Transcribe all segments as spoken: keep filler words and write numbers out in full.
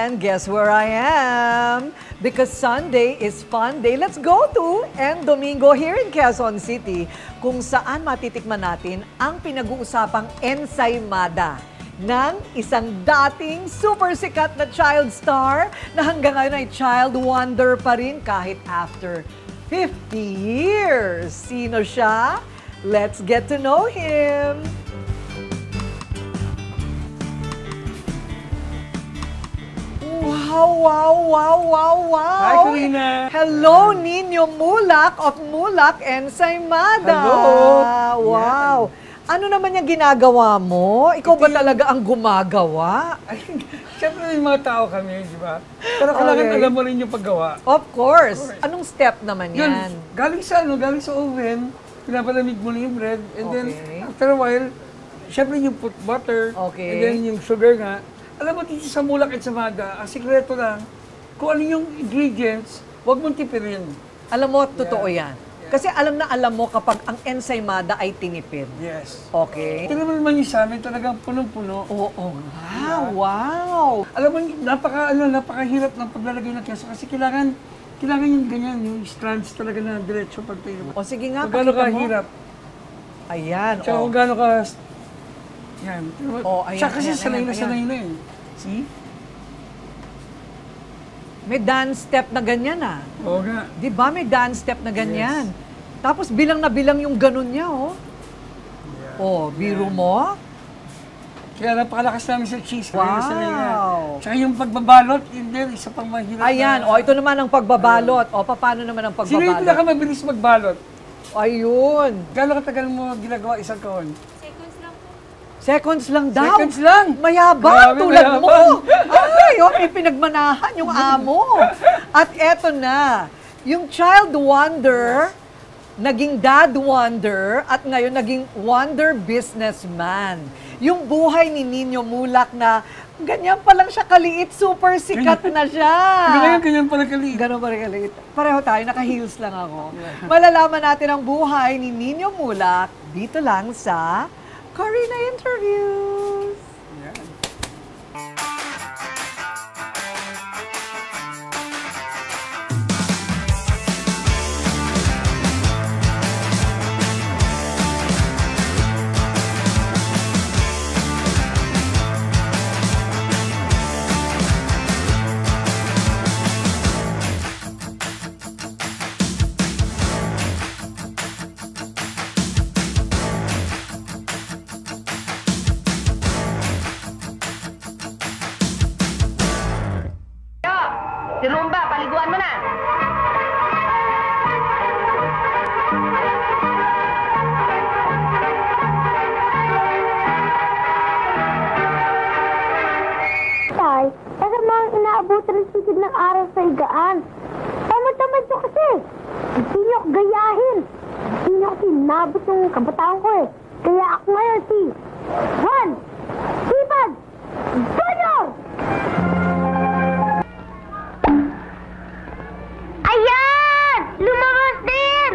And guess where I am? Because Sunday is fun day. Let's go to and Domingo here in Quezon City, kung saan matitikman natin ang pinag-uusapang ensaymada ng isang dating super sikat na child star na hanggang ngayon ay child wonder pa rin kahit after fifty years. Sino siya? Let's get to know him. Wow, wow, wow, wow, wow! Hi, Karina! Hello, Nino Mulak of Mulak Ensaymada! Hello! Wow! Yeah. Ano naman yung ginagawa mo? Ikaw ba talaga ang gumagawa? Ay, siyempre may mga tao kami, di ba? Pero kailangan Okay. alam mo rin yung paggawa. Of course! Anong step naman Yun, yan? galing sa ano, galing sa oven, pinapalamig mo na yung bread, and then Okay. after a while, siyempre yung put butter, Okay. and then yung sugar nga. Alam mo, dito sa Mulak Ensaymada, ang sikreto lang, kung ano yung ingredients, huwag mong tipirin. Alam mo, totoo Yeah. yan. Kasi alam na alam mo kapag ang ensaymada ay tinipid. Yes. Okay? Ito naman naman yung sa amin, talagang punong-puno. Oo nga, wow! Alam mo, napaka, ano, napakahirap ng paglalagay ng keso kasi kailangan, kailangan yung ganyan, yung strands talaga na diretso pag tayo. O sige nga, Kung gaano pakita mo. kahirap. Ayan, Tsaka o. kung gaano ka, yan. Oh, ayan, Tsaka kasi ayan, sanay ayan, na ayan. sanay na eh. See? May dance step na ganyan ah. Oo nga. Di ba may dance step na ganyan? Tapos bilang na bilang yung ganun niya, oh. Yeah. Oh, biro mo? Kaya napakalakas namin sa cheese. Kaya Wow. sanay na. Tsaka yung pagbabalot, yun din, isa pang mahirap. Ayan, na, oh, ito naman ang pagbabalot. O, paano naman ang Sino yung pagbabalot? pinakamabilis magbalot? Ayun. Gano'ng katagal mo ginagawa isang kahon? Seconds lang daw. Seconds lang? Mayabang, Grabe, tulad mo. mayabang. Ay, oh, may pinagmanahan yung amo. At eto na, yung child wonder, naging dad wonder, at ngayon naging wonder businessman. Yung buhay ni Nino Mulak na ganyan pa lang siya kaliit, super sikat na siya. Ganyan, ganyan pala kaliit. Ganon pa rin kaliit. Pareho tayo, naka-heels lang ako. Malalaman natin ang buhay ni Nino Mulak dito lang sa Karina Interviews. Yan. Si Rumba, paliguan mo na! Tay, tagal mo ang inaabutan ng sikid ng araw sa higaan. Tamad-tamad nyo kasi. Hindi nyo ako gayahin. Hindi nyo kasi nabot yung kabataan ko eh. Kaya ako ngayon si Juan Sipag Junior! Ayan! Lumabas din!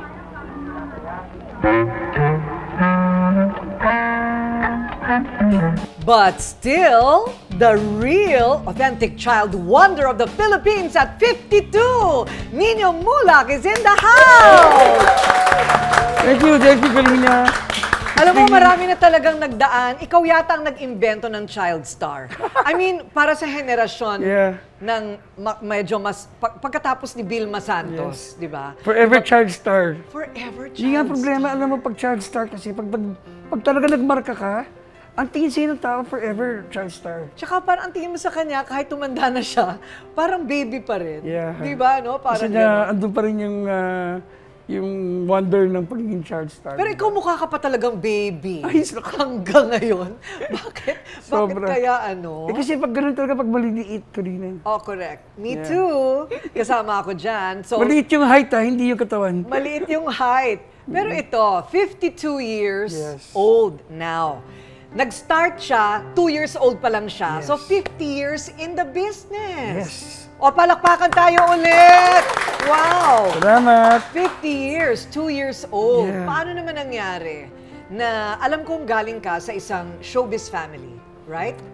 But still, the real, authentic child wonder of the Philippines at fifty-two, Nino Mulak is in the house! Thank you, thank you, Karina. Alam mo, marami na talagang nagdaan. Ikaw yata ang nag-invento ng child star. I mean, para sa henerasyon Yeah. ng ma- medyo mas, pag- pagkatapos ni Vilma Santos, di ba? Forever child star. Forever child Hindi nga problema, star. alam mo, pag child star kasi, pag, pag, pag talaga nagmarka ka, ang tingin sa'yo ng tao, forever child star. Tsaka parang ang tingin mo sa kanya, kahit tumanda na siya, parang baby pa rin. Yeah. Di ba, no? Parang Kasi gano'n. na, andun pa rin yung, ah, yung wonder ng pagiging child star. Pero ikaw mukha ka pa talagang baby. Ay, sak- Hanggang ngayon. Bakit? Bakit Sobra. kaya ano? Eh kasi pag ganun talaga, pag maliliit, Karina. Oh, correct. Me Yeah. too. Kasama ako dyan. So, Maliit yung height ha, hindi yung katawan. maliit yung height. Pero ito, fifty-two years Yes. old now. Nag-start siya, two years old pa lang siya. Yes. So, fifty years in the business. Yes. O, palakpakan tayo ulit! Wow! Salamat! fifty years, two years old. Yeah. Paano naman nangyari na alam kong galing ka sa isang showbiz family, right?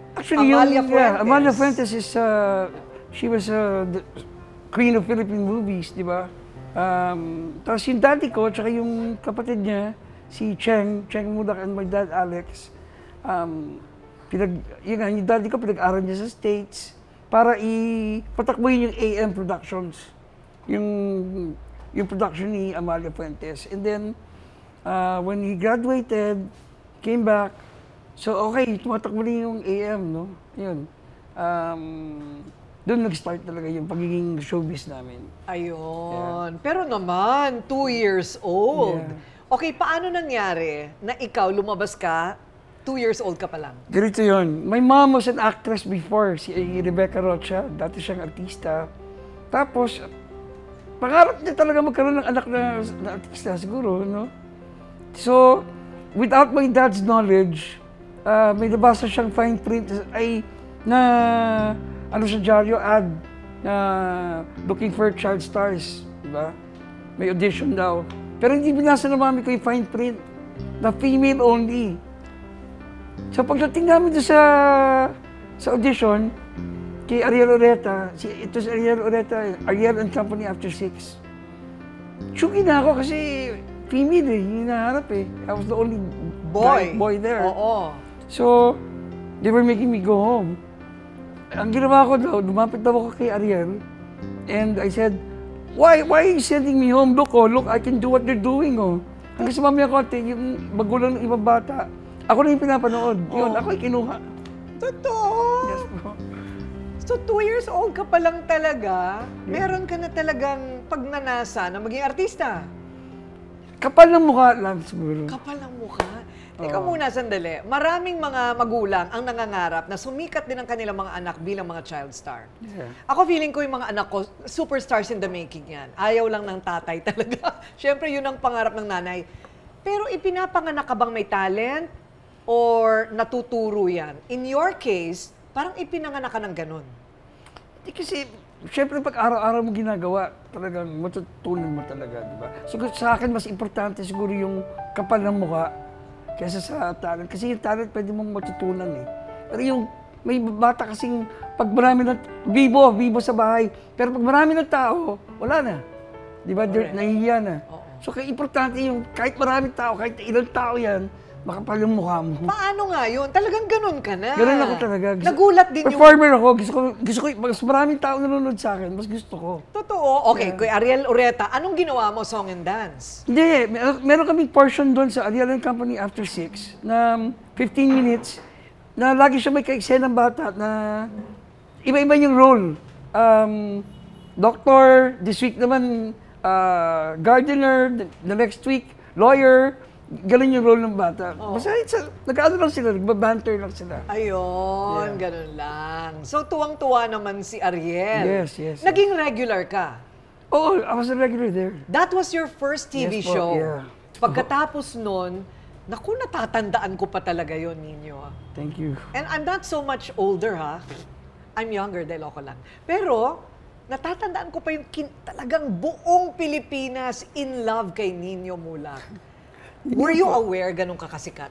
Actually, Amalia yung, yeah, Fuentes. Amalia Fuentes is, uh, she was uh, the queen of Philippine movies, di ba? Um, tapos yung daddy ko, tsaka yung kapatid niya, si Cheng, Cheng Mudak and my dad, Alex, um, pinag, yun nga, yung daddy ko, pinag-aral niya sa States para ipatakbuhin yung A M Productions, yung, yung production ni Amalia Fuentes. And then, uh, when he graduated, came back, so okay, tumatakbo rin yung A M, no? Yun. Um, doon nag-start talaga yung pagiging showbiz namin. Ayun. Pero naman, two years old. Yeah. Okay, paano nangyari na ikaw lumabas ka, two years old ka pa lang? Ganito yun. My mom was an actress before, si Rebecca Rocha. Dati siyang artista. Tapos, pangarap niya talaga magkaroon ng anak na, na artista siguro, no? So, without my dad's knowledge, uh, may nabasa siyang fine print ay na ano sa dyaryo ad na looking for child stars, di ba? May audition daw. Pero hindi binasa ng mami ko yung fine print na female only. So pagdating namin doon sa sa audition kay Ariel Ureta, si ito si Ariel Ureta, Ariel and Company After Six. Chuki na ako kasi female eh, yung hinaharap eh. I was the only Boy. guy, boy there. Oo. So, they were making me go home. Ang ginawa ko daw, lumapit daw ako kay Ariel, and I said, why, why are you sending me home? Look, oh, look, I can do what they're doing, oh. Hanggang sa mamaya konti, yung magulang ng ibang bata, ako na yung pinapanood. Yun, ako yung kinuha. Totoo? Yes po. So, two years old ka pa lang talaga, meron ka na talagang pagnanasa na maging artista. Kapal ng mukha lang siguro. Kapal ang mukha. Teka muna, sandali. Maraming mga magulang ang nangangarap na sumikat din ang kanilang mga anak bilang mga child star. Yeah. Ako feeling ko yung mga anak ko, superstars in the making yan. Ayaw lang ng tatay talaga. Siyempre, yun ang pangarap ng nanay. Pero ipinapanganak ka bang may talent or natuturo yan? In your case, parang ipinanganak ka ng ganun. Hindi kasi, siyempre pag araw-araw mo ginagawa, talagang matutunan mo talaga, di ba? So sa akin, mas importante siguro yung kapal ng mukha kaysa sa talent. Kasi yung talent pwede mong matutunan eh. Pero yung may bata kasing pag marami ng, bibo, bibo sa bahay. Pero pag marami ng tao, wala na. Di ba? Correct. Nahihiya na. Oo. So kaya importante yung kahit maraming tao, kahit ilang tao yan, makapal yung mukha mo. Paano nga yun? Talagang ganun ka na. Ganun ako talaga. Gusto, Nagulat din yung... Performer ako. Gusto ko, gusto ko, mas maraming tao nanonood sa akin, mas gusto ko. Totoo. Okay, Kuya Ariel Ureta, anong ginawa mo, song and dance? Hindi, mer meron kaming portion doon sa Ariel and Company After Six na fifteen minutes na lagi siya may ka-eksena ng bata na iba-iba yung role. Um, doctor, this week naman uh, gardener, the, the next week lawyer. Ganun yung role ng bata. Oh. Basta it's- nag-ano lang sila, nagbabanter lang sila. Ayun, Yeah. ganun lang. So, tuwang-tuwa naman si Ariel. Yes, yes, Naging regular ka. Oo, I was a regular there. That was your first T V Yes po, show. yeah. Pagkatapos nun, naku, natatandaan ko pa talaga yon ninyo. ah. Thank you. And I'm not so much older, ha? I'm younger dahil ako lang. Pero, natatandaan ko pa yung kin- talagang buong Pilipinas in love kay Nino Mulak. Were you aware ganun ka kasikat?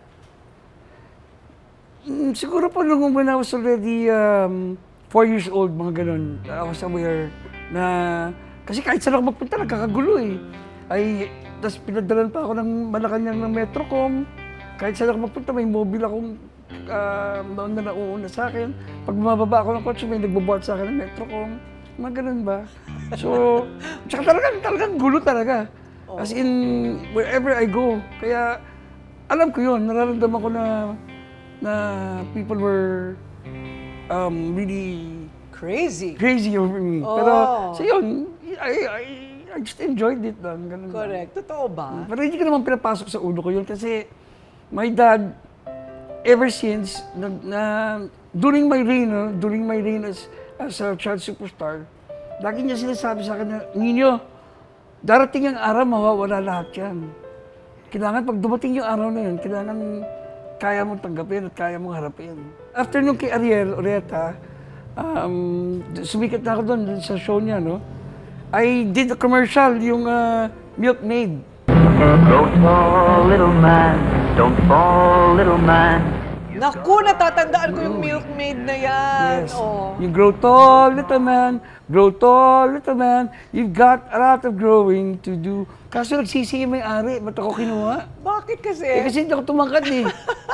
Mm, siguro po nung when I was already um, four years old, mga ganun, I was aware na, kasi kahit saan ako magpunta, nagkakagulo eh. Ay, tapos pinadalan pa ako ng Malacanang ng Metrocom. Kahit saan ako magpunta, may mobile akong uh, na nauuna sa akin. Pag bumababa ako ng kotse, may nagbabuhat sa akin ng Metrocom. Mga ganun ba? So, tsaka talagang, talagang gulo talaga. As in, wherever I go. Kaya, alam ko yun, nararamdaman ko na na people were um, really Crazy. crazy over me. Oh. Pero, so yun, I, I, I just enjoyed it lang. Ganun lang. Correct. Totoo ba? Pero hindi ko naman pinapasok sa ulo ko yun kasi my dad, ever since, na, na during my reign, no, during my reign as, as a child superstar, lagi niya sinasabi sa akin na, Nino, darating ang araw, mawawala lahat yan. Kailangan, pag dumating yung araw na yun, kailangan kaya mong tanggapin at kaya mong harapin. After nung kay Ariel Ureta, um, sumikat na ako doon sa show niya, no? I did a commercial, yung uh, Milkmaid. Don't fall, little man. Don't fall, little man. Naku, natatandaan ko yung milkmaid na yan. Yes. Oh. You grow tall, little man. Grow tall, little man. You've got a lot of growing to do. Kaso nagsisi yung may-ari. Ba't ako kinuha? Bakit kasi? Eh, kasi hindi ako tumangkad eh.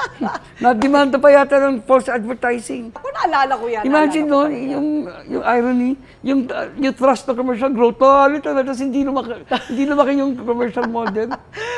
Nadimanda pa yata ng false advertising. Ako naalala ko yan. Imagine naalala ko no, talaga. yung, yung irony, yung, uh, yung thrust ng commercial, grow tall, little man. Tapos hindi lumaki, hindi lumaki yung commercial model.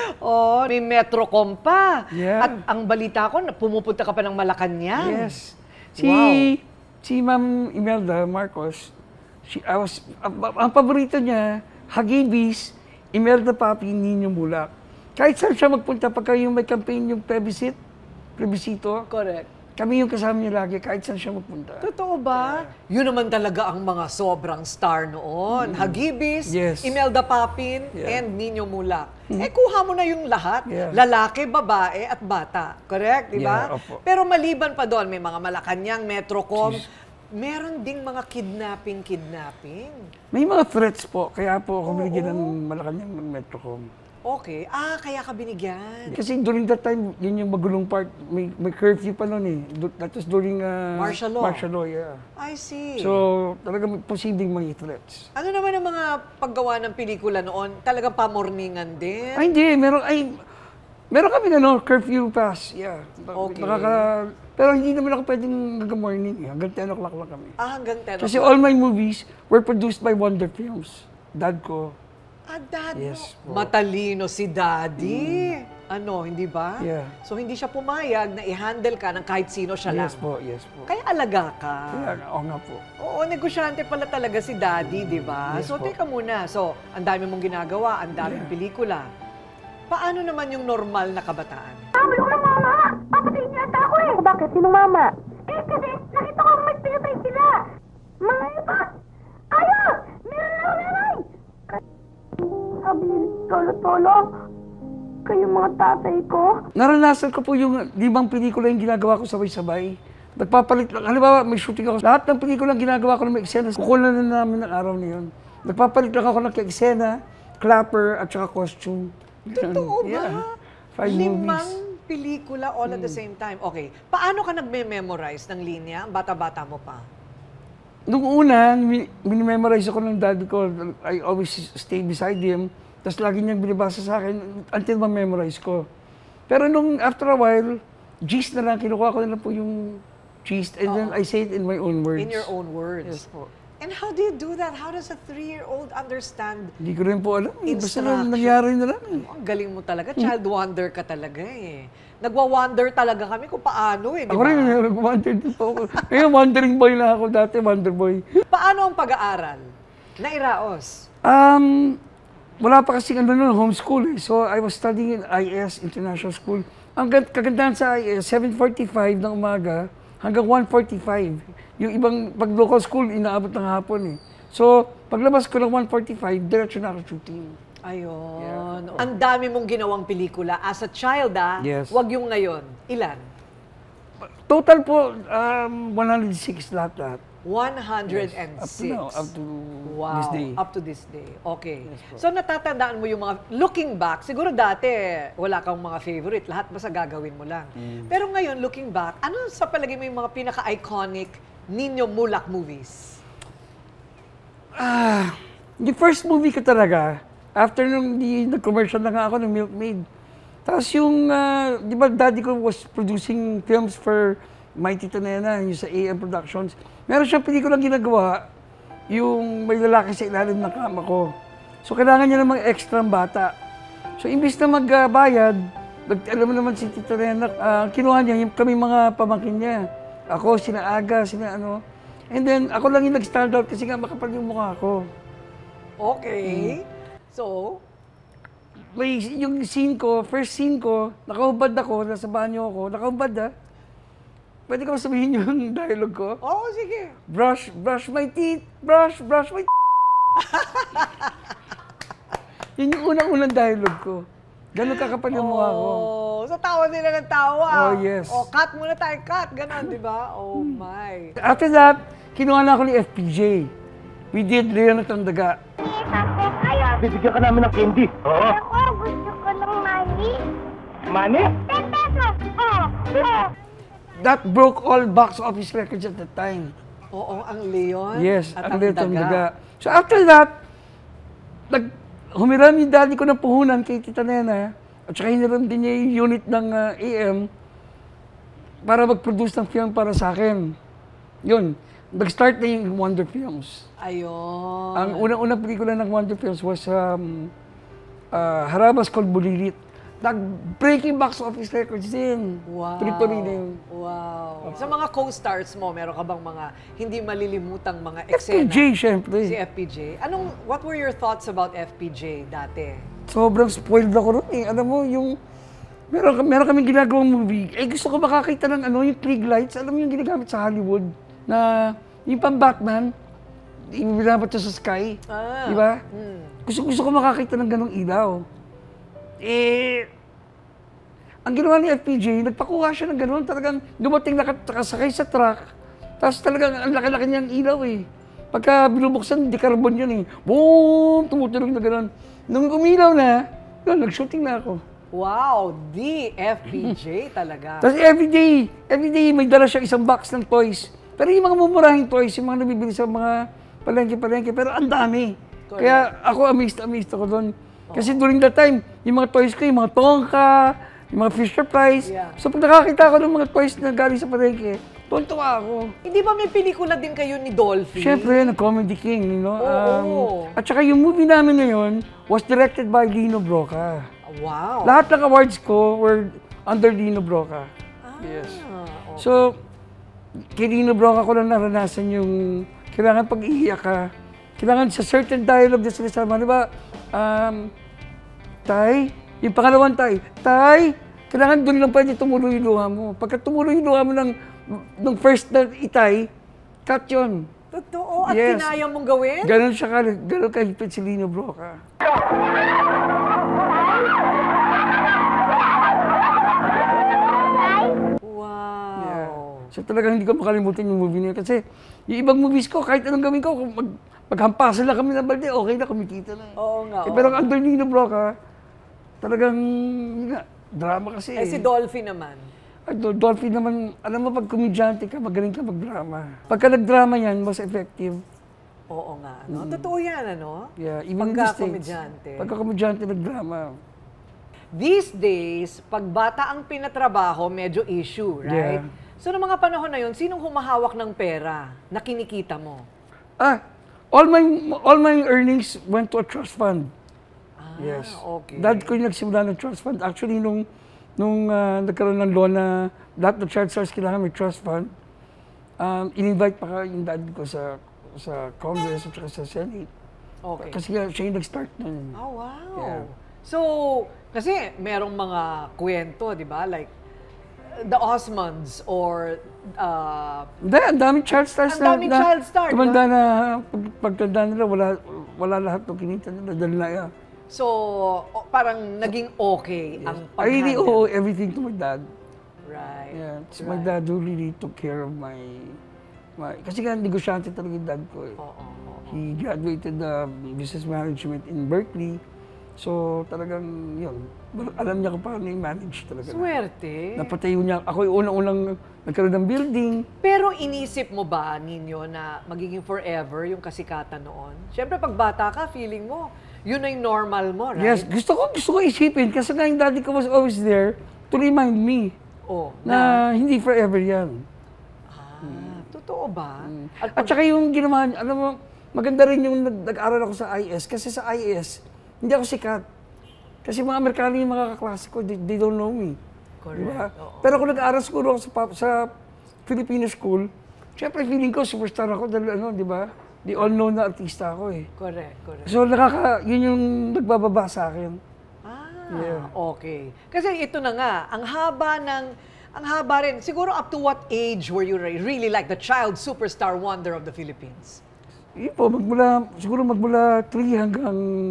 Oh, may Metrocom pa. Yeah. At ang balita ko, na pumupunta ka pa ng Malacanang. Yes. Si, Wow. si Ma'am Imelda Marcos, she, I was, ang, ang paborito niya, Hagibis, Imelda Papi, Nino Mulak. Kahit saan siya magpunta, pagka yung may campaign yung plebiscite, plebisito, Correct. kami yung kasama niya lagi, kahit saan siya magpunta. Totoo ba? Yun naman talaga ang mga sobrang star noon. Hagibis, Yes. Imelda Papin, Yeah. and Nino Mulak. Eh, kuha mo na yung lahat. Yeah. Lalaki, babae, at bata. Correct, di ba? Yeah, opo. Pero maliban pa doon, may mga Malacanang, Metrocom, meron ding mga kidnapping-kidnapping. May mga threats po, kaya po ako binigyan ng Malacanang ng Metrocom. Okay. Ah, kaya ka binigyan. Kasi during that time, yun yung magulong part, may, may curfew pa noon eh. Du- That was during uh, Martial law. Martial law, yeah. I see. So, talagang posibleng mga threats. Ano naman ang mga paggawa ng pelikula noon? Talagang pamorningan din? Ay, hindi. Meron, ay, meron kami ano, curfew pass. Yeah. Okay. Nakaka, pero hindi naman ako pwedeng hanggang morning. Eh. Hanggang ten o'clock lang kami. Ah, hanggang ten Kasi o'clock. all my movies were produced by Wonder Films. Dad ko. Ah, dad Yes, mo. po. Matalino si daddy. Ano, hindi ba? Yeah. So, hindi siya pumayag na i-handle ka ng kahit sino siya lang. Yes po, yes po. Kaya alaga ka. Kaya, oo nga po. Oo, negosyante pala talaga si daddy, di ba? Yes so, po. teka muna. So, ang dami mong ginagawa, ang daming pelikula. Paano naman yung normal na kabataan? Sabi ko na mama, papatayin niya ata ako eh. Bakit? Sinong mama? Eh kasi nakita ko may pinatay sila. Mga iba. Ayaw! Meron na ako nanay! Sabi ni Tolo-Tolo, kayo mga tatay ko. Naranasan ko po yung limang pelikula yung ginagawa ko sabay-sabay. Nagpapalit lang. Halimbawa, may shooting ako. Lahat ng pelikula yung ginagawa ko na may eksena, kukunan na namin ng araw na yun. Nagpapalit lang ako ng eksena, clapper, at saka costume. Totoo ba? Yeah. Five Limang movies. pelikula all at the same time. Okay. Paano ka nagme-memorize ng linya? Bata-bata mo pa. Nung una, mi- minimemorize ako ng dad ko. I always stay beside him. Tapos lagi niyang binibasa sa akin until ma-memorize ko. Pero nung after a while, gist na lang, kinukuha ko na lang po yung gist. And then I say it in my own words. In your own words. Yes po. And how do you do that? How does a three-year-old understand? Hindi ko rin po alam. Eh. Basta Instruction. lang nangyari na lang. Eh. Ang galing mo talaga. Child wonder ka talaga eh. Nagwa-wonder talaga kami kung paano eh, di Ako ba? rin, nag-wonder din po ako. Ngayon, wandering boy na ako dati, wonder boy. Paano ang pag-aaral? Nairaos. Um, wala pa kasi ano nun, homeschool eh. So, I was studying in I S, International School. Ang gand- kagandahan sa I S, seven forty-five ng umaga hanggang one forty-five. Yung ibang, pag local school, inaabot ng hapon eh. So, paglabas ko ng one forty-five, diretso na ako shooting. Ayun. Ang dami mong ginawang pelikula. As a child ah, Yes. wag yung ngayon. Ilan? Total po, um, one hundred six lahat-lahat. one hundred Up to six. now, up to Wow, this day. up to this day. Okay. Yes po. So natatandaan mo yung mga, looking back, siguro dati wala kang mga favorite, lahat basta gagawin mo lang. Mm. Pero ngayon, looking back, ano sa palagay mo yung mga pinaka-iconic Nino Mulak movies? Ah, yung first movie ko talaga, after nung di, nag-commercial na nga ako ng Milkmaid. Tapos yung, ah, di ba daddy ko was producing films for Mighty Tanena, yung sa A M Productions. Meron siyang pelikulang ginagawa, yung may lalaki sa ilalim ng kama ko. So kailangan niya namang extra bata. So imbis na magbayad, nag- alam mo naman si Tita Nena, ah, kinuha niya yung kami mga pamangkin niya. Ako, sina Aga, sina ano. And then ako lang yung nag-stand out kasi nga makapal yung mukha ko. Okay. So, May yung scene ko, first scene ko, nakahubad ako, nasa banyo ako, nakahubad ah. Pwede ko sabihin yung dialogue ko? oh, sige. Brush, brush my teeth, brush, brush my teeth. Yun yung unang-unang dialogue ko. Ganun kakapal yung mukha ko. Oh, so tawa nila ng tawa. Oh, yes. Oh, cut muna tayo, cut. Ganon, di ba? Oh, my. After that, kinuha na ako ni F P J. We did Leon at ang Daga. Ayaw. Bibigyan ka namin ng candy. Oo. Ako, gusto ko ng money. Money? Ten pesos. Oh, oh. that broke all box office records at the time. Oo, ang Leon Yes, at ang ang Leon Daga. Daga. So after that, nag, humiram yung daddy ko ng puhunan kay Tita Nena, at saka hiniram din niya yung unit ng uh, A M para mag-produce ng film para sa akin. Yun, nag-start na yung Wonder Films. Ayun. Ang unang-unang pelikula ng Wonder Films was um, uh, Harabas Called Bulilit. Nag-breaking box office records din. Wow. Tuloy-tuloy na yun. Wow. Sa mga co-stars mo, meron ka bang mga hindi malilimutang mga F P eksena? J, syempre. Si F P J. Anong, what were your thoughts about F P J dati? Sobrang spoiled ako ron eh. Alam mo, yung... Meron, meron kaming ginagawang movie. Eh, gusto ko makakita ng ano, yung Krieg lights. Alam mo yung ginagamit sa Hollywood? Na yung pang Batman, ibinabat siya sa sky. Ah. Di ba? Hmm. Gusto, gusto ko makakita ng ganong ilaw. Eh, ang ginawa ni F P J, nagpakuha siya ng gano'n. Talagang dumating nakasakay sa truck. Tapos talagang ang laki-laki niyang ilaw eh. Pagka binubuksan, di carbon yun eh. Boom! Tumutulog na gano'n. Nung umilaw na, yun, nag-shooting na ako. Wow, the F P J talaga. Tapos everyday, everyday may dala siya isang box ng toys. Pero yung mga mumurahing toys, yung mga nabibili sa mga palengke-palengke, pero ang dami. Correct. Kaya ako amazed, amazed ako doon. Kasi during that time, yung mga toys ko, yung mga tongka, yung mga Fisher Price. Yeah. So pag nakakita ko ng mga toys na galing sa palengke, tuwan-tuwa ako. Hindi ba may pelikula din kayo ni Dolphy? Siyempre, na Comedy King, you know. Oo. At saka yung movie namin ngayon was directed by Lino Broca. Wow. Lahat ng awards ko were under Lino Broca. Ah, Yes. okay. So, kay Lino Broca ko lang naranasan yung kailangan pag iiyak ka, kailangan sa certain dialogue na sinasama, di ba? Um, tay, yung pangalawang tay, tay, kailangan doon lang pwede tumulo yung luha mo. Pagka tumulo yung luha mo ng, ng first na itay, cut yun. Totoo? At Yes. kinaya mong gawin? Ganon siya ka, ganon kahipit si Lino Broca. Wow. Yeah. So talagang hindi ko makalimutan yung movie niya. Kasi yung ibang movies ko, kahit anong gawin ko, kung mag, maghampasan lang kami ng balde, okay na, kumikita na. Oo nga. Eh, oo. pero ang under Lino Broca, talagang, yun nga, drama kasi. Eh, si Dolphy naman. Ay, Do- Dolphy naman, alam mo, pag komedyante ka, magaling ka magdrama. Pagka nagdrama yan, mas effective. Oo nga. No? Totoo yan, ano? Yeah, even in the Pagka States. komedyante. Pagka komedyante, nagdrama. These days, pag bata ang pinatrabaho, medyo issue, right? Yeah. So, noong mga panahon na yun, sinong humahawak ng pera na kinikita mo? Ah, all my all my earnings went to a trust fund. Ah, Yes. okay. Dad ko yung nagsimula ng trust fund. Actually, nung, nung uh, nagkaroon ng law na lahat ng child stars kailangan may trust fund, um, in-invite pa ka yung dad ko sa sa Congress at saka sa Senate. Okay. Kasi nga, siya yung nag-start nun. Oh, wow. Yeah. So, kasi merong mga kwento, di ba? Like, the Osmonds or uh, Hindi, ang daming child stars Ang na, daming na child star, tumanda na, pag, pagtanda nila, wala, wala lahat ng kinita nila. Dahil na, yeah. so o- parang naging okay ang I really pag-handle. owe everything to my dad. Right. Yeah, it's my right. dad who really took care of my, my kasi nga negosyante talaga yung dad ko eh. Oo, oo. He graduated uh, business management in Berkeley. So talagang yun, alam niya kung paano i-manage talaga. Swerte. Napatayo niya, ako yung unang-unang nagkaroon ng building. Pero inisip mo ba ninyo na magiging forever yung kasikatan noon? Siyempre, pag bata ka, feeling mo, yun na yung normal mo, right? Yes, gusto ko, gusto ko isipin kasi nga yung daddy ko was always there to remind me Oh, na, hindi forever yan. Ah, totoo ba? At saka yung ginawa, alam mo, maganda rin yung nag- nag-aral ako sa I A S kasi sa I A S, hindi ako sikat. Kasi mga Amerikano yung mga kaklase ko, they, they don't know me. Correct. Diba? Oo. Pero kung nag-aaral siguro ako sa, pa- sa Filipino school, syempre feeling ko superstar ako dahil ano, di ba? Di all know na artista ako eh. Correct, correct. So nakaka, yun yung nagbababa sa akin. Ah, Yeah. okay. Kasi ito na nga, ang haba ng, ang haba rin, siguro up to what age were you re- really like the child superstar wonder of the Philippines? Yun po, magmula, siguro magmula three hanggang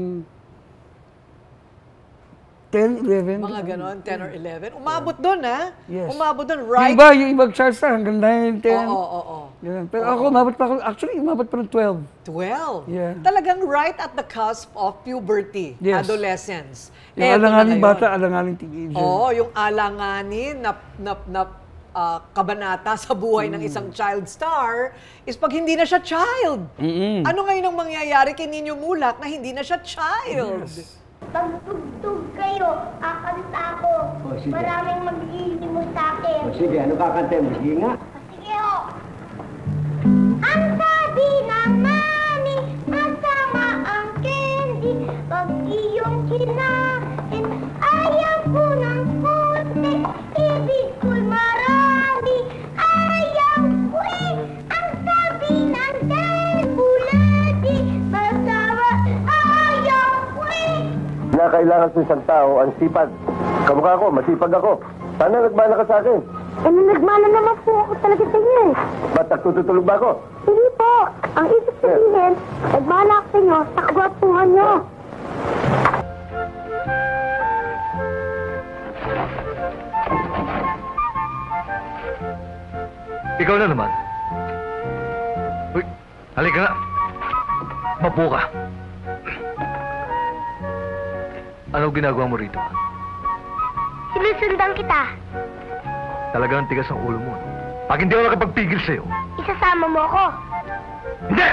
ten, eleven. Mga ganon, ten or eleven. Umabot doon, ha? Yes. Umabot doon, Yung right? iba, yung ibang child star hanggang nine, ten. Oo, oo, oo. Ganun. Pero ako, umabot pa ako, actually, umabot pa ng twelve. twelve. Yeah. Talagang right at the cusp of puberty, Yes. adolescence. Yung Eto na alanganing ngayon. bata, alanganing teenager. Oo, yung alanganin na, na, na ah, kabanata sa buhay ng isang child star is pag hindi na siya child. Mm-mm. Ano ngayon ang mangyayari kay Nino Mulak na hindi na siya child? Yes. Pag tugtog kayo, kakanta ako. Oh, sige. Maraming mag-iilimos sa akin. O sige, ano kakanta mo? Sige nga. Sige ho. Ang sabi ng mami, masama ang candy. Pag iyong kinain, ayaw ko ng puti. Ibig ko'y marami, ayaw ko eh. Ang sabi ng bulati, masama, ayaw ko eh. Na kailangan sa isang tao ang sipag. Kamukha ko, masipag ako. Sana nagmana ka sa akin. Ano nagmana naman po ako talaga sa inyo eh. Ba't nagtutulog ba ako? Hindi po. Ang ibig sabihin, nagmana ako sa inyo sa kagwapuhan nyo. Ikaw na naman. Uy, halika nga. Mapo ka. Ano ginagawa mo rito? Sinusundan kita. Talagang tigas ang ulo mo. Pag hindi ako nakapagpigil sa'yo. Isasama mo ako. Hindi!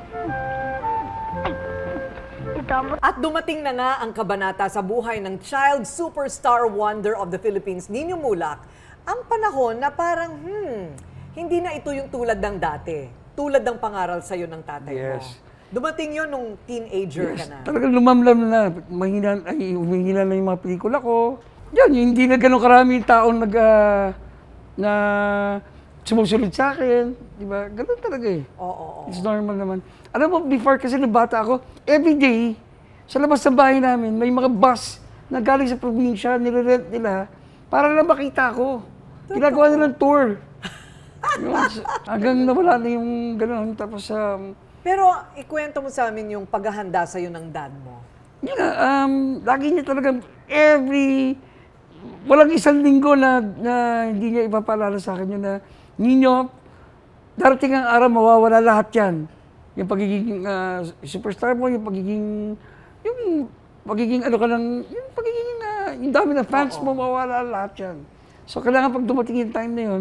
Ito mo. At dumating na nga ang kabanata sa buhay ng child superstar wonder of the Philippines, Nino Mulak. Ang panahon na parang, hmm, hindi na ito yung tulad ng dati. Tulad ng pangaral sa'yo ng tatay Yes. mo. Dumating yun nung teenager ka Yes, na. talagang lumamlam na. Mahina, ay, humihina na yung mga pelikula ko. Yan, hindi na gano'ng karami taong nag, ah, na sumusunod sa akin. Di ba? Ganun talaga eh. Oo, oo, oo. It's normal naman. Alam mo, before kasi nung bata ako, every day, sa labas ng bahay namin, may mga bus na galing sa probinsya, nire-rent nila, para lang makita ako. Ginagawa nilang tour. Yun, hanggang nawala na yung gano'n. Tapos, um, Pero ikwento mo sa amin yung paghahanda sa'yo ng dad mo. yun na, um, lagi niya talagang every, walang isang linggo na, na hindi niya ipapaalala sa akin yun na, Nino, darating ang araw, mawawala lahat yan. Yung pagiging ah, superstar mo, yung pagiging, yung pagiging ano ka lang, yung pagiging, ah, yung dami ng fans mo, mawawala lahat yan. So, kailangan pag dumating yung time na yun,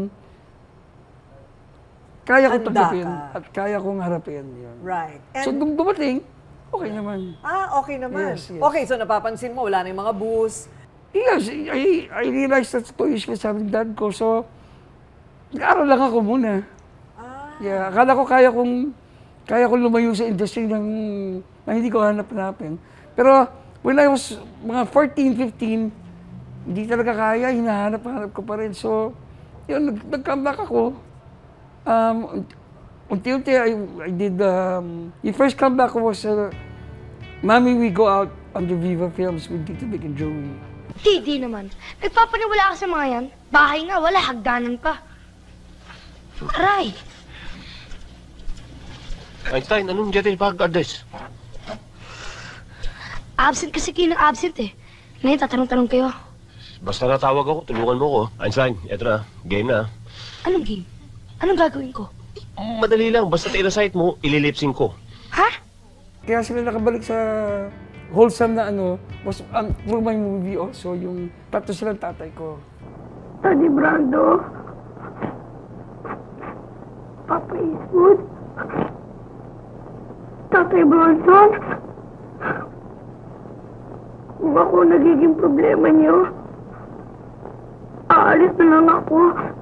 kaya ko Handa tanggapin ka. at kaya kong harapin yun. Right. So, And, nung dumating, okay naman. ah, okay naman. Yes, yes. Okay, so napapansin mo, wala na yung mga bus. Yes, I, I realized that two years ka sabi ng dad ko. So, nag-aaral lang ako muna. Ah, Yeah, akala ko kaya kong, kaya kong lumayo sa industry ng, na hindi ko hanap-hanapin. Pero, when I was mga fourteen, fifteen, hindi talaga kaya, hinahanap-hanap ko pa rin. So, yun, nag- nag-come back ako. Um, unti-unti, I, I did, um, yung first comeback ko was, uh, Mommy, We Go Out on the Viva Films with Tito Vic and Joey. Hindi naman. Nagpapaniwala ka sa mga yan. Bahay nga, wala. Hagdanan pa. Aray! Einstein, anong dyan yung pag-address? Absent kasi kayo ng absent eh. Ngayon, tatanong-tanong kayo. Basta natawag ako, tulungan mo ko. Einstein, eto na, game na. Anong game? Anong gagawin ko? Madali lang, basta tina-site mo, ililipsing ko. Ha? Kaya sila nakabalik sa wholesome na ano, was um, through my movie also, yung tatlo silang tatay ko. Daddy Brando. Papa Eastwood. Tatay Bronson. Kung ako nagiging problema niyo, aalis na lang ako.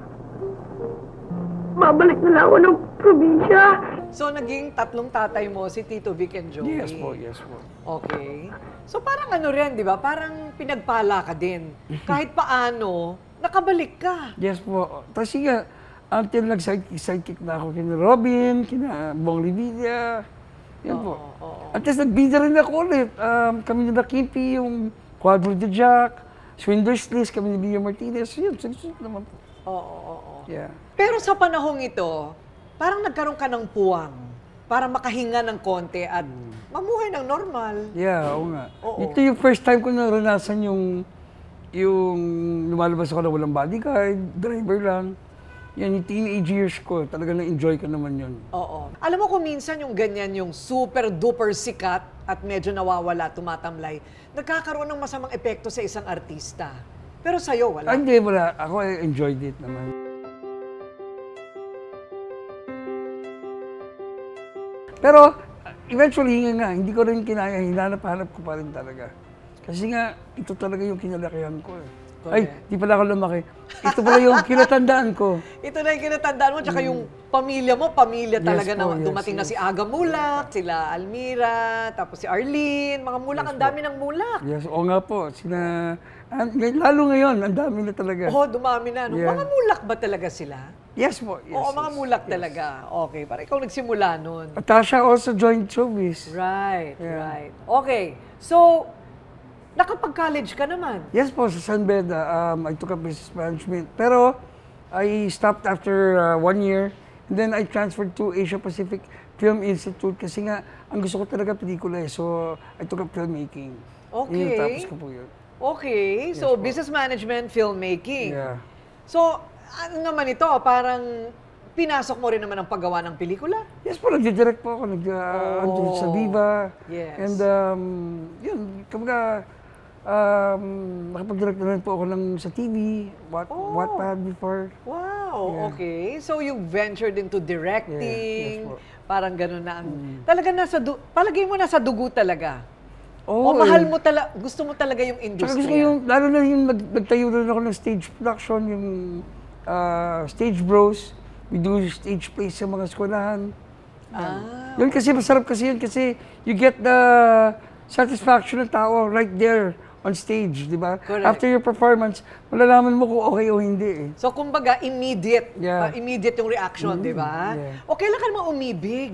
Babalik na lang ako ng probinsya. so naging tatlong tatay mo, si Tito Vic and Joey. Yes po, yes po. Okay. So parang ano rin, di ba? Parang pinagpala ka din. Kahit paano, nakabalik ka. Yes po. Tapos siya, until nag-sidekick na ako kina Robin, kina Bong Revilla. Yan po. Oo, oo. At tapos nagbida rin ako ulit. Um, kami nila Kimpi, yung Quadro de Jack, Swindler's List, kami ni Bia Martinez. Yun, sunod naman po. Oo, oo, oo. Yeah. Pero sa panahong ito, parang nagkaroon ka ng puwang para makahinga ng konti at mamuhay ng normal. Yeah, oo nga. Oo. Ito yung first time ko naranasan yung yung lumalabas ako na walang bodyguard, driver lang. Yan, yung teenage years ko, talaga na-enjoy ko naman yun. Oo. Alam mo kung minsan yung ganyan, yung super duper sikat at medyo nawawala, tumatamlay, nagkakaroon ng masamang epekto sa isang artista. Pero sa'yo, wala. Ah, hindi, wala. Ako, I enjoyed it naman. Pero, eventually nga, hindi ko rin kinaya, hinanap-hanap ko pa rin talaga. Kasi nga, ito talaga yung kinalakihan ko eh. Ay, di pala ako lumaki. Ito pala yung kinatandaan ko. Ito na yung kinatandaan mo, tsaka yung pamilya mo, pamilya Yes talaga po, na yes, dumating na yes. si Aga Mulak, sila Almira, tapos si Arlene, mga mulak, ang dami ng mulak. Yes, oo nga po. Sina, ah, lalo ngayon, ang dami na talaga. Oo, dumami na. No? Yeah. Mga mulak ba talaga sila? Yes po. Yes, Oo, mga yes, mulak yes. talaga. Okay, para ikaw nagsimula nun. Tasha also joined showbiz. Right, Yeah. right. Okay, so, nakapag-college ka naman. Yes po, sa San Beda, um, I took up business management. Pero, I stopped after uh, one year. And then I transferred to Asia Pacific Film Institute kasi nga, ang gusto ko talaga pelikula eh. So, I took up filmmaking. Okay. Yun, tapos ko po yun. Okay, so business management, filmmaking. Yeah. So, ano naman ito? Parang pinasok mo rin naman ang paggawa ng pelikula? Yes po, nag-direct po ako. Nag, uh, Oh. sa Viva. Yes. And, um, yun, kumbaga, um, nakapag-direct na rin po ako ng sa T V, What, Oh. Wattpad before. Wow, Yeah. okay. So you ventured into directing, Yeah, yes po. parang gano'n na. ang- Talaga nasa, du- palagay mo nasa dugo talaga. Oo, o mahal eh. mo talaga, gusto mo talaga yung Tsaka industry. gusto ko yung, lalo na yung nag, nagtayo rin ako ng stage production, yung uh, Stage Bros. We do stage plays sa mga eskwelahan. Ah, Yun kasi, masarap kasi yun kasi you get the satisfaction ng tao right there on stage, di ba? Correct. After your performance, malalaman mo kung okay o hindi eh. so kumbaga, immediate. Yeah. uh, immediate yung reaction, di ba? yeah. O kailan ka naman umibig?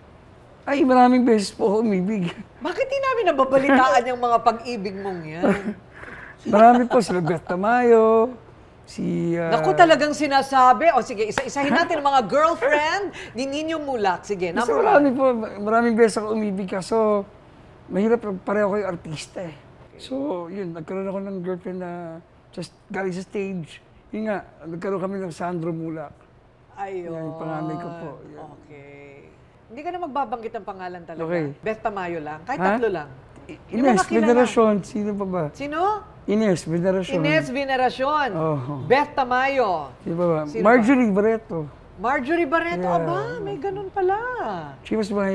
Ay, maraming beses po ako umibig. Bakit di namin nababalitaan yung mga pag-ibig mong yan? Marami po, sila Beth Tamayo, si... uh, Naku, talagang sinasabi. O sige, isa-isahin natin ang mga girlfriend ni Nino Mulak. Sige, Basta number marami one. po, maraming beses ako umibig kaso mahirap pareho kayo artista eh. So, yun, nagkaroon ako ng girlfriend na just galing sa stage. Yun nga, nagkaroon kami ng Sandro Mulak. Ayun. Yan, yung panganay ko po. Yan. Okay. Hindi ka na magbabanggit ang pangalan talaga. Okay. Beth Tamayo lang. Kahit Ha? tatlo lang. I- Yung Ines mga kilala. Veneracion, sino pa ba? Sino? Ines Veneracion. Ines Veneracion. Oo. Beth Tamayo. Sino pa ba? Sino Marjorie Barreto. Marjorie Barreto. Yeah. Aba, may ganun pala. She was my...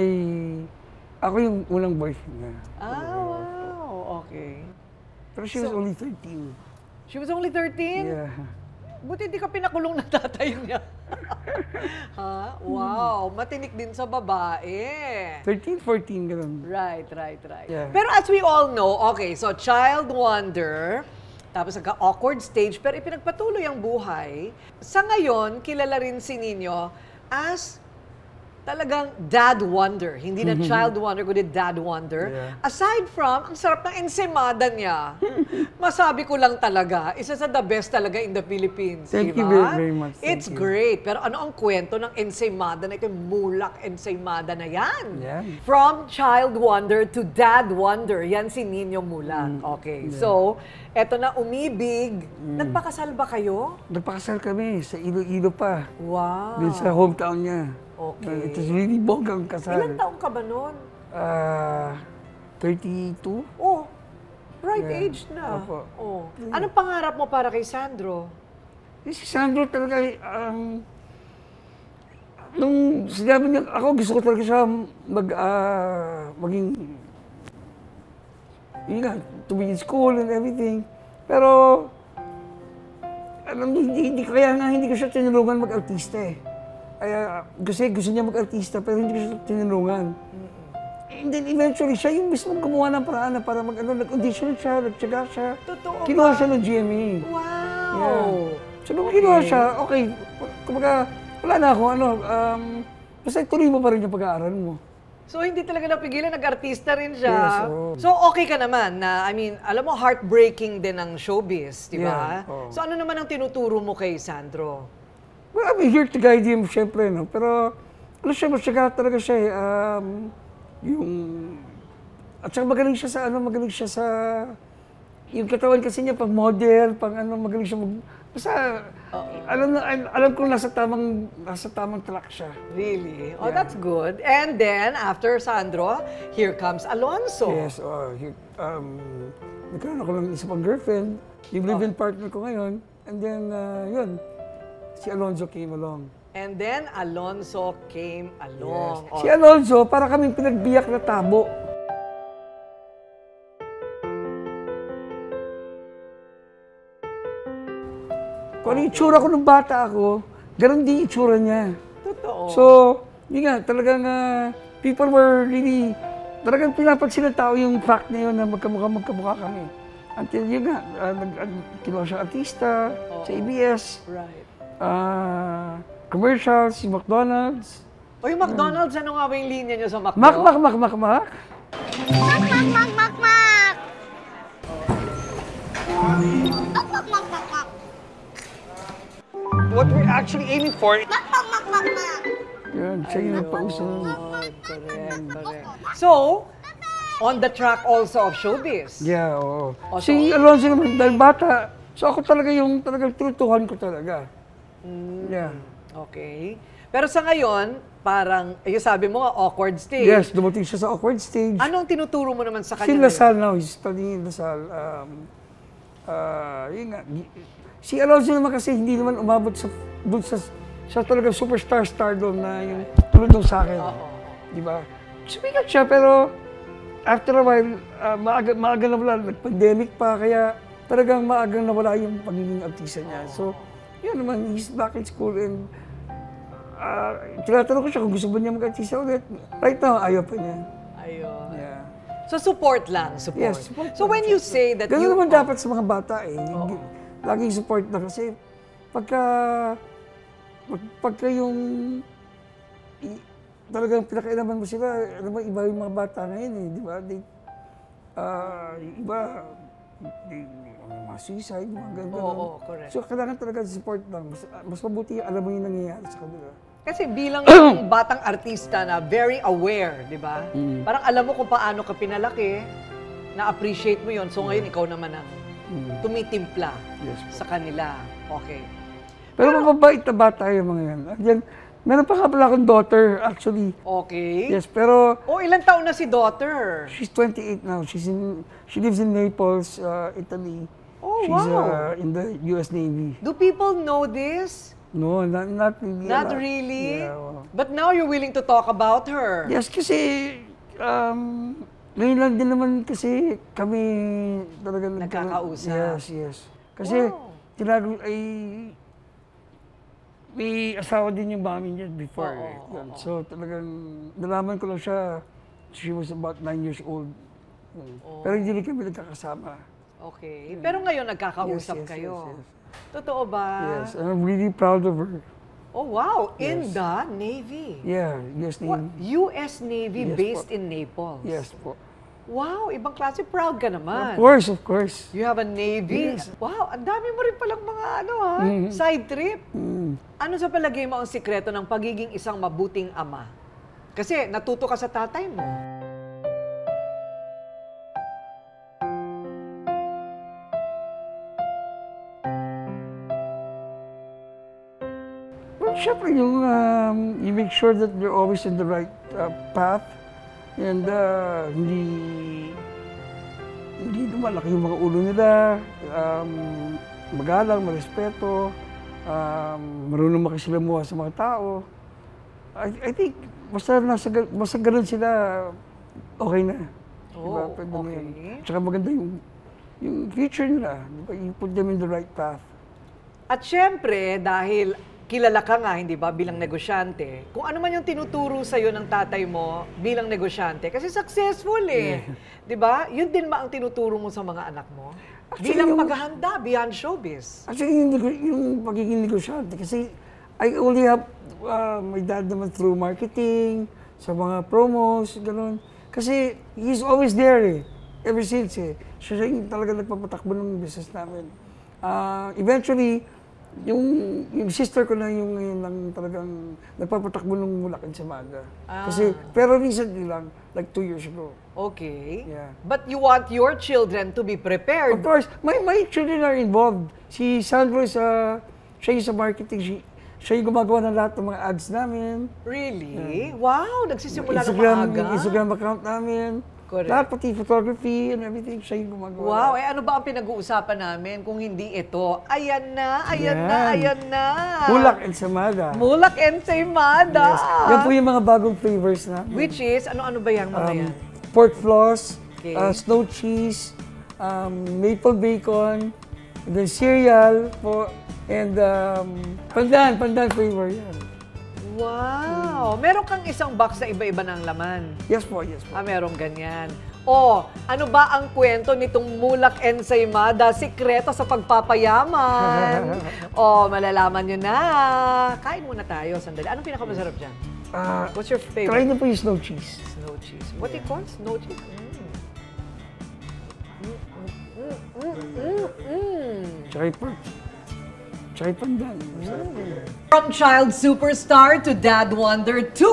Ako yung unang boyfriend niya. Ah, wow. Okay. Pero she was So- only thirteen. She was only thirteen? Yeah. Buti di ka pinakulong ng tatay niya. ha? Wow, matinik din sa babae. thirteen, fourteen, ganun. Right, right, right. Yeah. Pero as we all know, okay, so child wonder, tapos nagka-awkward stage, pero ipinagpatuloy ang buhay. Sa ngayon, kilala rin si Nino as talagang dad wonder. Hindi na child wonder, kundi dad wonder. Yeah. Aside from, ang sarap ng ensaymada niya. Masabi ko lang talaga, isa sa the best talaga in the Philippines. Thank di you ba? very, very much. Thank It's you. great. Pero ano ang kwento ng ensaymada na ito? Yung mulak ensaymada na yan. Yan. From child wonder to dad wonder. Yan si Nino Mulak. Okay. So, eto na umibig. Nagpakasal ba kayo? Nagpakasal kami sa Iloilo pa. Wow. Dun sa hometown niya. Okay. Uh, it was really bonggang kasal. Ilang taong ka ba noon? Ah, thirty-two? Oh, right Yeah. age na. Opo. Oh. Anong pangarap mo para kay Sandro? Eh, si Sandro talaga, um, nung sinabi niya, ako gusto ko talaga siya mag, ah, maging, yun nga, to be in school and everything. Pero, alam mo, hindi, hindi, kaya nga hindi ko siya tinulungan mag-artista eh. Kaya, kasi gusto niya mag-artista, pero hindi ko siya tinulungan. And then eventually, siya yung mismo gumawa ng paraan na para mag, ano, nag-audition siya, nagtsaga siya. Totoo Kinuha ba? siya ng G M A. Wow! Yeah. So, nung kinuha siya, okay, kumbaga, wala na ako, ano, um, basta tuloy mo pa rin yung pag-aaral mo. So, hindi talaga napigilan, nag-artista rin siya. Yes, oo. So, okay ka naman na, I mean, alam mo, heartbreaking din ang showbiz, di ba? Yeah, oo. So, ano naman ang tinuturo mo kay Sandro? Well, I'm here to guide him, syempre, no? Pero, ano siya, masyaga talaga siya, eh. Um, yung, at saka magaling siya sa, ano, magaling siya sa, yung katawan kasi niya, pang model, pang ano, magaling siya mag, basta, alam na, alam kong nasa tamang, nasa tamang track siya. Really? Oh, Yeah. that's good. And then, after Sandro, here comes Alonso. Yes, oh, he, um, nagkaroon ako ng isa pang girlfriend, yung live-in partner ko ngayon, and then, uh, yun, si Alonzo came along. And then, Alonzo came along. Si Alonzo, para kaming pinagbiyak na tabo. Kung ano yung itsura ko nung bata ako, ganun din yung itsura niya. Totoo. So, yun nga, talagang uh, people were really, talagang pinapansin ng tao yung fact na yun na magkamukha, magkamukha kami. Until yun nga, uh, nag- uh, kinuha siyang artista sa A B S, Right. uh, commercials, si McDonald's. O yung McDonald's, ano nga ba yung linya nyo sa McDo? Mak, mak, mak, mak, mak. Mak, mak, mak, mak, mak! Mak, mak, mak, mak, mak! What we're actually aiming for, Mak, mak, mak, mak, mak! yun, siya yung nagpauso. Correct, correct. So, on the track also of showbiz. Yeah, oo. O, Si Alonzo naman, dahil bata, so ako talaga yung talagang tinutukan ko talaga. Yeah. Okay. Pero sa ngayon, parang, yung sabi mo nga, awkward stage. Yes, dumating siya sa awkward stage. Anong tinuturo mo naman sa Si kanya? Lasal now, he's studying in Lasal. Um, uh, yun nga. y- Si Alonzo naman kasi hindi naman umabot sa, doon sa, sa talagang superstar stardom na yung tulad nung sa akin. Oo. Di ba? Sumikat siya, pero after a while, uh, maaga, maaga nawala, nag-pandemic pa, kaya talagang maagang nawala yung pagiging artista niya. So, yun naman, he's back in school and uh, tinatanong ko siya kung gusto ba niya mag-artista ulit. Right now, ayaw pa niya. Ayun. Yeah. So, support lang, support. Yes, support So, lang. when you say that Ganun you... naman dapat sa mga bata eh. Yung- Laging support na kasi pagka pag, pagka yung i, talagang pinakailaman mo sila, alam mo, iba yung mga bata ngayon eh, di ba? They, ah, yung iba, they, mga suicide, mga ganun. Oo, oo, correct. So kailangan talaga support lang. Mas, mas mabuti alam mo yung nangyayari sa kanila. Kasi bilang yung batang artista na very aware, di ba? Mm. Parang alam mo kung paano ka pinalaki, na-appreciate mo yon. So ngayon, ikaw naman ang tumitimpla Yes. sa kanila. Okay. Pero, mababait na bata yung mga yan. At yan, meron pa nga pala akong daughter, actually. Okay. Yes, pero Oh, ilang taon na si daughter? she's twenty-eight now. She's in, she lives in Naples, uh, Italy. Oh, She's wow. uh, in the U S Navy. Do people know this? No, not, not really. Not Wala. really? Yeah, well. But now you're willing to talk about her. Yes, kasi um, ngayon lang din naman kasi kami talaga nagkaroon- Nagkakausap. Yes, yes. Kasi Wow. tinago ay may asawa din yung mami niya before. Oo, eh. oo, Yun. So talagang nalaman ko lang siya, she was about nine years old. Yun. Pero hindi rin kami nagkakasama. Okay. Pero ngayon nagkakausap Yes, yes, kayo. yes, yes. Totoo ba? Yes, and I'm really proud of her. Oh, wow. In Yes. the Navy. Yeah, U S What? Navy. U S Navy Yes based po. in Naples. Yes po. Wow, ibang klase. Proud ka naman. Of course, of course. You have a Navy. Yes. Wow, ang dami mo rin palang mga ano ha, Mhm. side trip. Mm. Ano sa palagay mo ang sikreto ng pagiging isang mabuting ama? Kasi natuto ka sa tatay mo. Well, syempre, yung, um, you make sure that you're always in the right uh, path and uh, hindi hindi lumalaki yung mga ulo nila, um, magalang, marespeto, um, marunong makisilamuha sa mga tao. I, I think, basta, nasa, ga- basta ganun sila, okay na. Oh, Pwede na yun. okay. Tsaka maganda yung, yung future nila. Diba? You put them in the right path. At syempre, dahil kilala ka nga, hindi ba, bilang negosyante, kung ano man yung tinuturo sa'yo ng tatay mo bilang negosyante, kasi successful eh. Di ba? Yun din ba ang tinuturo mo sa mga anak mo? Actually, bilang yung- maghahanda beyond showbiz. Actually, yung, nego- yung pagiging negosyante, kasi I only have uh, my dad naman through marketing, sa mga promos, gano'n. Kasi he's always there eh, ever since eh. Siya siya yung talaga nagpapatakbo ng business namin. Uh, eventually, yung, yung sister ko na yung ngayon lang talagang nagpapatakbo ng Mulacan sa Maga. Ah. Kasi, pero recently lang, like two years ago. Okay. Yeah. But you want your children to be prepared. Of course, my, my children are involved. Si Sandro is, uh, siya yung sa marketing, she, siya yung gumagawa ng lahat ng mga ads namin. Really? Wow, nagsisimula ng Instagram, maaga. yung Instagram account namin. Correct. Lahat, pati photography and everything, siya yung gumagawa. Wow, eh ano ba ang pinag-uusapan namin kung hindi ito? Ayan na, ayan na, Yan. ayan na. Mulak ensaymada. Mulak ensaymada. Yes. Yan po yung mga bagong flavors na. Which is, ano-ano ba yung mga yan? Pork floss, Okay. uh, snow cheese, um, maple bacon, and then cereal po, and um, pandan, pandan flavor yan. Wow! Meron kang isang box na iba-iba ng laman. Yes po, yes po. Ah, merong ganyan. O, ano ba ang kwento nitong mulak ensaymada? Sikreto sa pagpapayaman. O, malalaman nyo na. Kain muna tayo, sandali. Anong pinakamasarap dyan? Ah, What's your try favorite? niyo po yung snow cheese. Snow cheese. What do you call snow cheese? Mm. Mm, mm, mm, mm, mm. Tsaka yung pork. Tsaka yung pandan. From child superstar to dad wonder to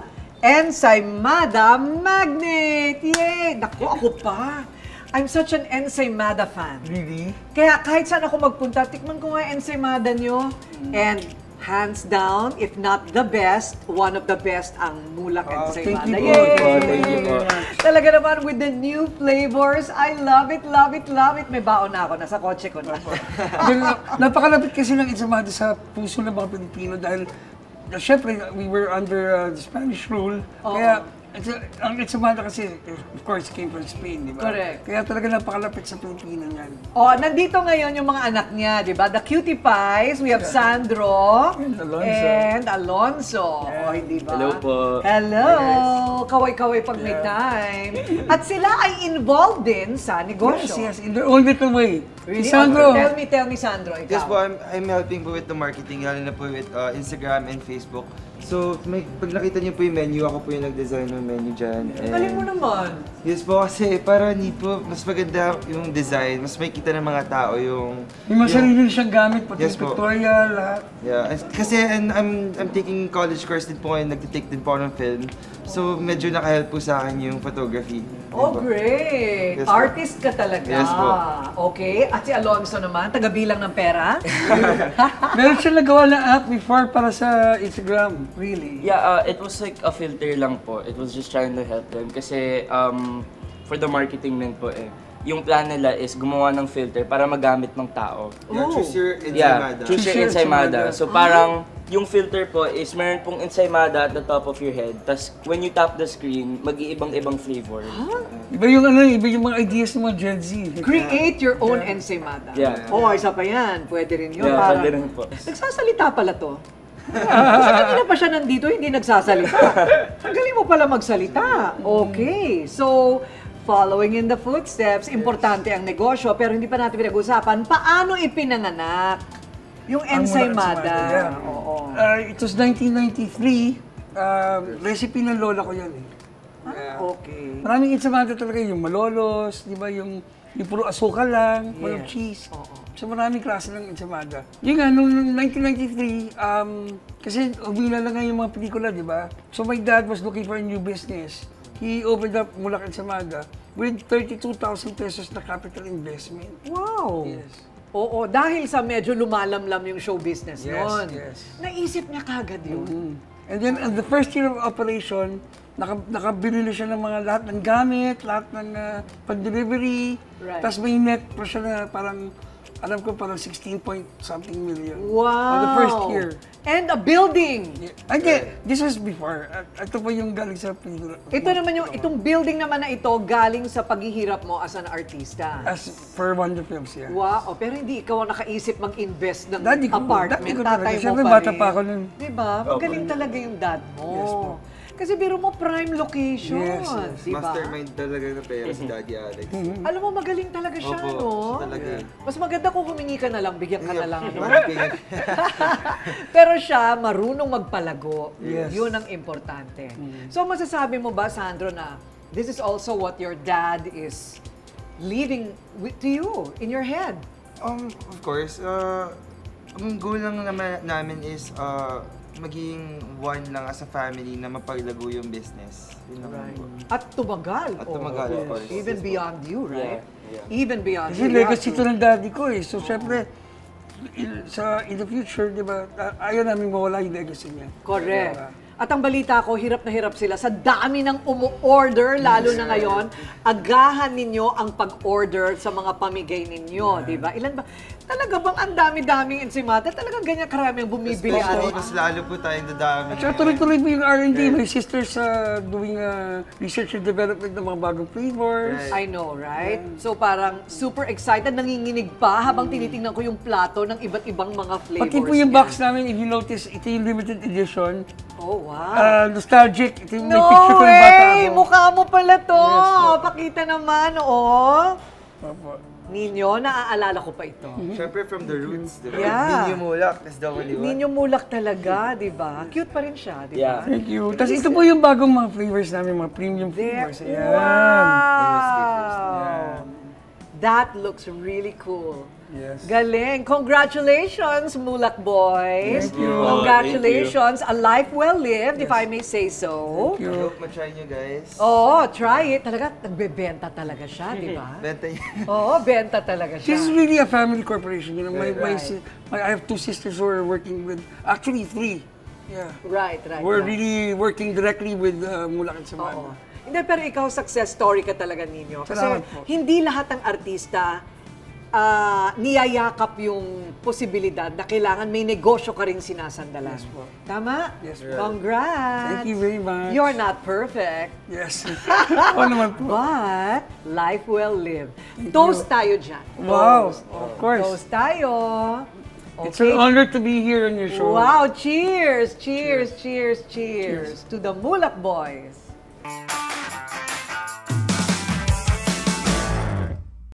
ensaymada magnate! Yay! Naku, ako pa. I'm such an ensaymada fan. Really? Kaya kahit saan ako magpunta, tikman ko nga yung ensaymada nyo. And hands down, if not the best, one of the best ang mulak Oh, ensaymada. thank you po. Yay! Thank you po. Talaga naman with the new flavors, I love it, love it, love it. May baon na ako, nasa kotse ko na. Then, uh, napakalapit kasi ng ensaymada sa puso ng mga Pilipino dahil uh, syempre, we were under uh, the Spanish rule. Kaya, it's, uh, ang ensaymada kasi, of course, came from Spain, di ba? Correct. Kaya talaga napakalapit sa Pilipino yan. Oh, nandito ngayon yung mga anak niya, di ba? The Cutie Pies, we have Sandro And Alonzo. and Alonzo. Oh, hindi ba? Hello po. Hello! Kaway-kaway pag may time. At sila ay involved din sa Yes, negosyo. yes, in their own little way. Really? Si Sandro, Tell me, tell me, Sandro, ikaw. Yes po, I'm, I'm helping po with the marketing, lalo na po with uh, Instagram and Facebook. So, may, pag nakita niyo po yung menu, ako po yung nag-design ng menu dyan. And Galing mo naman. yes po, kasi para need po, mas maganda yung design, mas may kita ng mga tao yung... may mga sarili siyang gamit, pati Yes po. pictorial, lahat. Yeah, as- kasi and I'm, I'm taking college course din po ngayon, nag-take din po ako ng film. So, medyo naka-help po sa akin yung photography. Oh, Yun po. great. Yes po. Artist ka talaga. Yes po. Okay. At si Alonzo naman, taga-bilang ng pera. Meron siya nagawa na app before para sa Instagram. Really? Yeah, uh, it was like a filter lang po. It was just trying to help them. Kasi um, for the marketing din po eh. Yung plan nila is gumawa ng filter para magamit ng tao. Yeah, choose your Yeah, ensaymada. choose your Choose your ensaymada. ensaymada. So parang yung filter po is meron pong ensaymada at the top of your head. Tapos when you tap the screen, mag-iibang-ibang flavor. Iba yung ano, iba yung mga ideas ng mga Gen Z. Create your own ensaymada. Yeah. Oh, isa pa yan. Pwede rin yun. Yeah, Parang- pwede rin po. Nagsasalita pala to. Kasi kanina pa siya nandito, hindi nagsasalita. Ang galing mo pala magsalita. Okay. So, following in the footsteps, importante ang negosyo, pero hindi pa natin pinag-usapan, paano ipinanganak yung Ang ensaymada? Ensaymada, yeah. Oo. Uh, it was nineteen ninety-three. Uh, recipe ng lola ko yan eh. Ah, okay. Maraming ensaymada talaga, yung malolos, di ba, yung, yung puro asukal lang, walang Yes. cheese. Oo. So maraming klase ng ensaymada. Yun nga, nung nineteen ninety-three, um, kasi umila lang nga yung mga pelikula, di ba? So my dad was looking for a new business. He opened up Mulak Ensaymada with thirty-two thousand pesos na capital investment. Wow. Yes. Oo, dahil sa medyo lumalamlam yung show business Yes, noon. yes. Naisip niya kagad yun. Mm. And then, in the first year of operation, naka, nakabili na siya ng mga lahat ng gamit, lahat ng uh, pan-delivery. Right. Tapos may net pa siya na parang, alam ko parang sixteen point something million. Wow. On the first year. And a building. Yeah. Again, this was before. Uh, ito po yung galing sa pelikula. Ito naman yung, itong building naman na ito, galing sa paghihirap mo as an artista. As for Wonder Films, yeah. Wow, pero hindi ikaw ang nakaisip mag-invest ng Daddy ko, apartment. daddy ko talaga. Tatay mo Siyempre, pa bata rin. pa ako nun. Diba? Magaling talaga yung dad mo. Yes po. Kasi biro mo prime location. Yes, yes. Diba? Mastermind talaga na pera si Daddy Alex. Alam mo, magaling talaga siya, Opo, no? siya talaga. Mas maganda kung humingi ka na lang, bigyan ka na lang. Ano? Marketing. Pero siya, marunong magpalago. Yes. Yun ang importante. So, masasabi mo ba, Sandro, na this is also what your dad is leaving with, to you, in your head? Um, of course, uh, ang goal lang naman namin is uh, maging one lang as a family na mapaglago yung business. Yun naman po. At tumagal. At tumagal, Oo. of course. Even beyond you, right? Yeah, Even beyond Kasi you. legacy to ng daddy ko eh. So, syempre, in, sa, in the future, di ba, uh, ayaw namin mawala yung legacy niya. Correct. At ang balita ko, hirap na hirap sila sa dami ng umu-order, lalo na ngayon. Agahan ninyo ang pag-order sa mga pamigay ninyo, di ba? Ilan ba? Talaga bang ang dami-daming ensimada? Talagang ganyan karami ang bumibili. Mas, Ari? mas lalo po tayong dadami. At saka tuloy-tuloy po yung R and D. My sister's uh, doing uh, research and development ng mga bagong flavors. Right. I know, right? So parang super excited, nanginginig pa habang tinitingnan ko yung plato ng iba't ibang mga flavors. Pati po yung niya. box namin, if you notice, ito yung limited edition. Oh, wow. Uh, nostalgic. Ito yung may No picture ko ng bata way! ko. Mukha mo pala to! Yes, po. Pakita naman, oh. Opo. Ninyo, naaalala ko pa ito. Siyempre from the roots, di ba? Yeah. Ninyo Mulak, is the only one. Ninyo mulak talaga, di ba? Cute pa rin siya, di ba? Yeah. Thank you. Tapos ito po yung bagong mga flavors namin, mga premium There. flavors. Ayan. Wow! That looks really cool. Yes. Galing. Congratulations, Mulak Boys. Thank you. Congratulations. A life well lived, if I may say so. Thank you. I hope ma-try nyo guys. Oo, try it. Talaga, nagbebenta talaga siya, di ba? Benta nyo. Oo, benta talaga This is siya. really a family corporation. You know, my, my, Right. si- my, I have two sisters who are working with, actually three. Yeah. Right, right. We're right. really working directly with uh, Mulak and Samahan. Oo. Hindi, pero ikaw success story ka talaga ninyo. Kasi Salamat po. hindi lahat ng artista ah, niyayakap yung posibilidad na kailangan may negosyo ka rin sinasandalan. Yes po. Tama? Yes po. Congrats! Thank you very much. You're not perfect, Yes. Oo naman po. but life well lived. Toast tayo dyan. Wow. Toast. Of course. Toast tayo. It's an honor to be here on your show. Wow, cheers, cheers, cheers, cheers, to the Mulak Boys.